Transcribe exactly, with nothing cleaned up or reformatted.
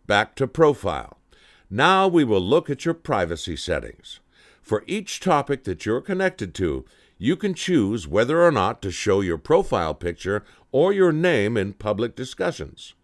back to Profile. Now we will look at your privacy settings. For each topic that you're connected to, you can choose whether or not to show your profile picture or your name in public discussions.